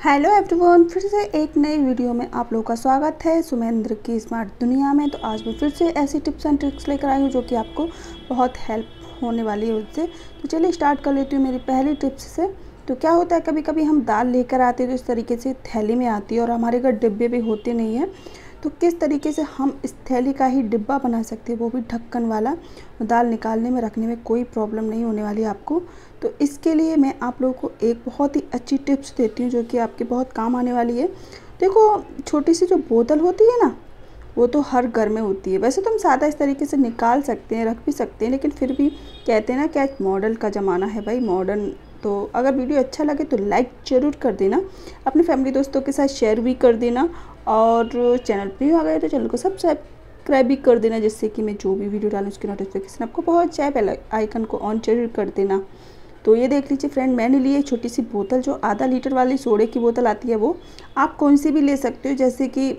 Hello everyone, फिर से एक नई वीडियो में आप लोगों का स्वागत है सुमेंद्र की स्मार्ट दुनिया में। तो आज मैं फिर से ऐसी टिप्स एंड ट्रिक्स लेकर आई हूँ जो कि आपको बहुत हेल्प होने वाली है उससे। तो चलिए स्टार्ट कर लेती हूँ मेरी पहली टिप्स से। तो क्या होता है, कभी कभी हम दाल लेकर आते हैं तो इस तरीके से थैली में आती है और हमारे घर डिब्बे भी होते नहीं हैं। तो किस तरीके से हम इस थैली का ही डिब्बा बना सकते हैं, वो भी ढक्कन वाला। दाल निकालने में रखने में कोई प्रॉब्लम नहीं होने वाली आपको। तो इसके लिए मैं आप लोगों को एक बहुत ही अच्छी टिप्स देती हूँ जो कि आपके बहुत काम आने वाली है। देखो, छोटी सी जो बोतल होती है ना, वो तो हर घर में होती है। वैसे तो हम सादा इस तरीके से निकाल सकते हैं, रख भी सकते हैं, लेकिन फिर भी कहते हैं ना क्या मॉडल का ज़माना है भाई, मॉडर्न। तो अगर वीडियो अच्छा लगे तो लाइक ज़रूर कर देना, अपने फैमिली दोस्तों के साथ शेयर भी कर देना, और चैनल पर आ गए तो चैनल को सब्सक्राइब भी कर देना, जिससे कि मैं जो भी वीडियो डालूँ उसकी नोटिफिकेशन आपको पहुँच जाए। बेल आइकन को ऑन जरूर कर देना। तो ये देख लीजिए फ्रेंड, मैंने ली एक छोटी सी बोतल, जो आधा लीटर वाली सोडे की बोतल आती है। वो आप कौन सी भी ले सकते हो, जैसे कि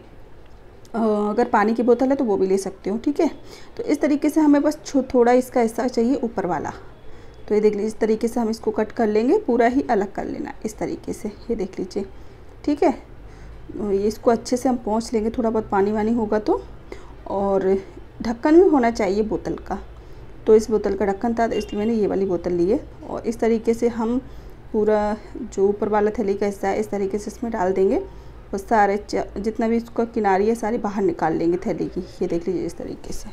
अगर पानी की बोतल है तो वो भी ले सकते हो, ठीक है। तो इस तरीके से हमें बस थोड़ा इसका हिस्सा चाहिए ऊपर वाला। तो ये देख लीजिए, इस तरीके से हम इसको कट कर लेंगे, पूरा ही अलग कर लेना इस तरीके से। ये देख लीजिए, ठीक है। ये इसको अच्छे से हम पोंछ लेंगे, थोड़ा बहुत पानी वानी होगा तो। और ढक्कन भी होना चाहिए बोतल का। तो इस बोतल का ढक्कन था, तो इसलिए मैंने ये वाली बोतल ली है। और इस तरीके से हम पूरा जो ऊपर वाला थैली का हिस्सा है इस तरीके से इसमें डाल देंगे, और सारे जितना भी इसका किनारी है सारी बाहर निकाल लेंगे थैली की। ये देख लीजिए इस तरीके से।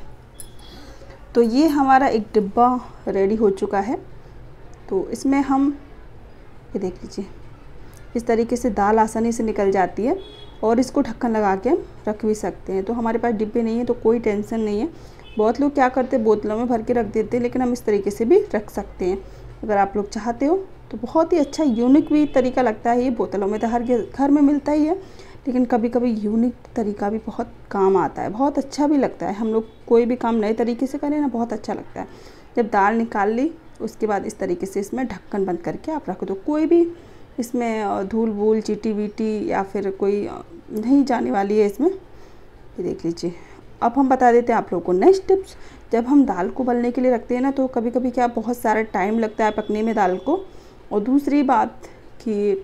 तो ये हमारा एक डिब्बा रेडी हो चुका है। तो इसमें हम ये देख लीजिए, इस तरीके से दाल आसानी से निकल जाती है, और इसको ढक्कन लगा के हम रख भी सकते हैं। तो हमारे पास डिब्बे नहीं है तो कोई टेंशन नहीं है। बहुत लोग क्या करते हैं, बोतलों में भर के रख देते हैं, लेकिन हम इस तरीके से भी रख सकते हैं अगर आप लोग चाहते हो। तो बहुत ही अच्छा यूनिक भी तरीका लगता है। ये बोतलों में तो हर घर में मिलता ही है, लेकिन कभी कभी यूनिक तरीका भी बहुत काम आता है, बहुत अच्छा भी लगता है। हम लोग कोई भी काम नए तरीके से करें ना, बहुत अच्छा लगता है। जब दाल निकाल ली उसके बाद इस तरीके से इसमें ढक्कन बंद करके आप रख दो। कोई भी इसमें धूल वूल चीटी वीटी या फिर कोई नहीं जाने वाली है इसमें। ये देख लीजिए। अब हम बता देते हैं आप लोगों को नेक्स्ट टिप्स। जब हम दाल को उबलने के लिए रखते हैं ना, तो कभी कभी क्या बहुत सारा टाइम लगता है पकने में दाल को। और दूसरी बात कि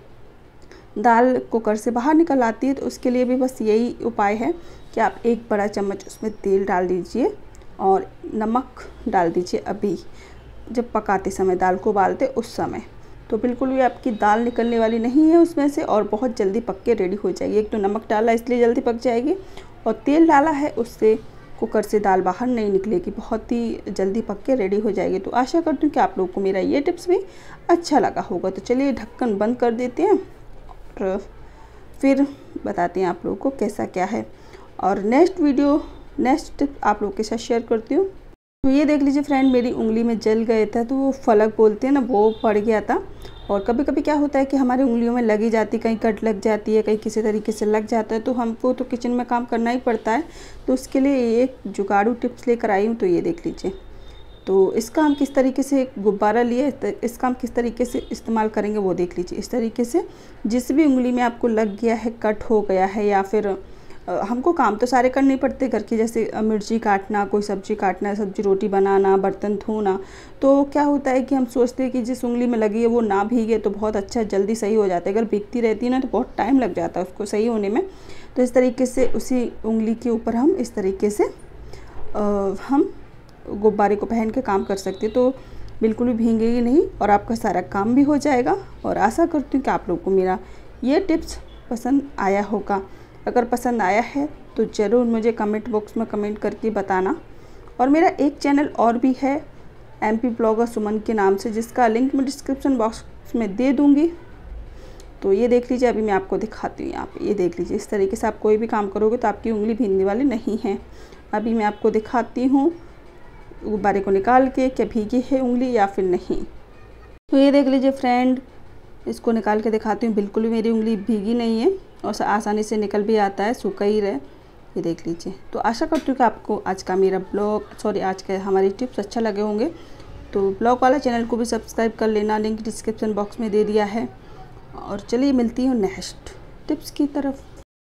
दाल कुकर से बाहर निकल आती है, तो उसके लिए भी बस यही उपाय है कि आप एक बड़ा चम्मच उसमें तेल डाल दीजिए और नमक डाल दीजिए अभी जब पकाते समय, दाल को उबालते उस समय। तो बिल्कुल भी आपकी दाल निकलने वाली नहीं है उसमें से, और बहुत जल्दी पक के रेडी हो जाएगी। एक तो नमक डाला इसलिए जल्दी पक जाएगी, और तेल डाला है उससे कुकर से दाल बाहर नहीं निकलेगी, बहुत ही जल्दी पक के रेडी हो जाएगी। तो आशा करती हूँ कि आप लोगों को मेरा ये टिप्स भी अच्छा लगा होगा। तो चलिए ढक्कन बंद कर देते हैं और फिर बताते हैं आप लोगों को कैसा क्या है। और नेक्स्ट टिप आप लोगों के साथ शेयर करती हूँ। तो ये देख लीजिए फ्रेंड, मेरी उंगली में जल गए था, तो वो फलक बोलते हैं ना, वो पड़ गया था। और कभी कभी क्या होता है कि हमारी उंगलियों में लगी जाती, कहीं कट लग जाती है, कहीं किसी तरीके से लग जाता है, तो हमको तो किचन में काम करना ही पड़ता है। तो उसके लिए एक जुगाड़ू टिप्स लेकर आई हूँ। तो ये देख लीजिए। तो इसका हम किस तरीके से, गुब्बारा लिए, इसका हम किस तरीके से इस्तेमाल करेंगे वो देख लीजिए। इस तरीके से जिस भी उंगली में आपको लग गया है, कट हो गया है, या फिर हमको काम तो सारे करने पड़ते घर के, जैसे मिर्ची काटना, कोई सब्जी काटना, सब्जी रोटी बनाना, बर्तन धोना। तो क्या होता है कि हम सोचते हैं कि जिस उंगली में लगी है वो ना भीगे तो बहुत अच्छा जल्दी सही हो जाता है। अगर भीगती रहती है ना तो बहुत टाइम लग जाता है उसको सही होने में। तो इस तरीके से उसी उंगली के ऊपर हम इस तरीके से हम गुब्बारे को पहन के काम कर सकते हैं। तो बिल्कुल भी भीगेगी नहीं और आपका सारा काम भी हो जाएगा। और आशा करती हूँ कि आप लोग को मेरा ये टिप्स पसंद आया होगा। अगर पसंद आया है तो ज़रूर मुझे कमेंट बॉक्स में कमेंट करके बताना। और मेरा एक चैनल और भी है MP ब्लॉगर सुमन के नाम से, जिसका लिंक मैं डिस्क्रिप्शन बॉक्स में दे दूँगी। तो ये देख लीजिए, अभी मैं आपको दिखाती हूँ। यहाँ पे ये देख लीजिए, इस तरीके से आप कोई भी काम करोगे तो आपकी उंगली भीगने वाली नहीं है। अभी मैं आपको दिखाती हूँ गुब्बारे को निकाल के, क्या भीगी है उंगली या फिर नहीं। तो ये देख लीजिए फ्रेंड, इसको निकाल के दिखाती हूँ। बिल्कुल भी मेरी उंगली भीगी नहीं है और आसानी से निकल भी आता है, सूखा ही रहे। ये देख लीजिए। तो आशा करती हूँ कि आपको आज का मेरा आज का हमारी टिप्स अच्छा लगे होंगे। तो ब्लॉग वाला चैनल को भी सब्सक्राइब कर लेना, लिंक डिस्क्रिप्शन बॉक्स में दे दिया है। और चलिए मिलती हूँ नेक्स्ट टिप्स की तरफ।